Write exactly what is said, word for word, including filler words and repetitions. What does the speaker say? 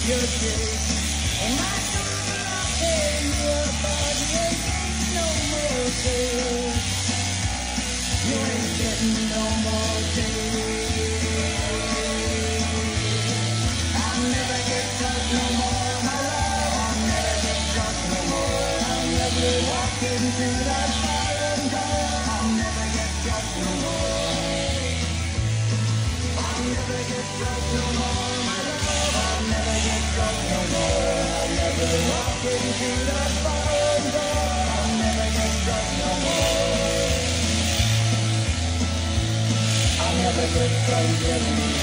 your cake. And my soul, I'll pay you a body and ain't no more cake. You ain't getting no more cake. I'll never get drunk no more, my love. I'll never get drunk no more. I'll never walk into that foreign door. I'll never get drunk no more. I'll never get drunk no more, my love. I'll never get drunk no more. I'll never walk into that foreign door. I'll never get drunk no more. I'll never get drunk anymore.